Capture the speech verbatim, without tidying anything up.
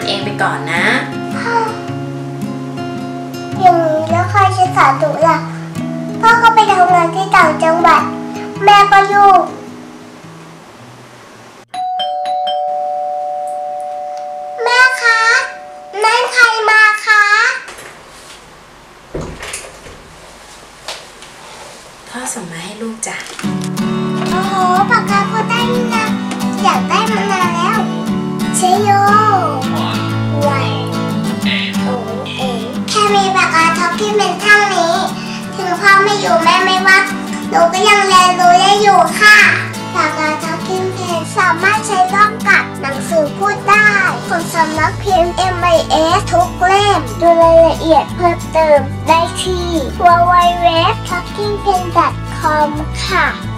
เองไปก่อนนะอย่างนี้แล้วใครจะสอนหนูล่ะพ่อก็ไปทำงานที่ต่างจังหวัดแม่ก็ยุ่งแม่คะนั่นใครมาคะพ่อส่งมาให้ลูกจ้ะโอ้โหปากกาโคได้นี่นะอยากได้มานานแล้วเชโยวันโอ้เอ๋แค่มีปากกาท็อปที่เป็นเท่านี้ถึงพ่อไม่อยู่แม่ไม่ว่าหนูก็ยังเรียนรู้ได้อยู่ค่ะปากกาท็อปพิมพ์เพจสามารถใช้ร่วมกับหนังสือพูดได้ของสำนักพิมพ์ เอ็ม ไอ เอส ทุกเล่มดูรายละเอียดเพิ่มเติมได้ที่ ดับเบิลยู ดับเบิลยู ดับเบิลยู ดอท ท็อกกิ้งเพน ดอท คอม ค่ะ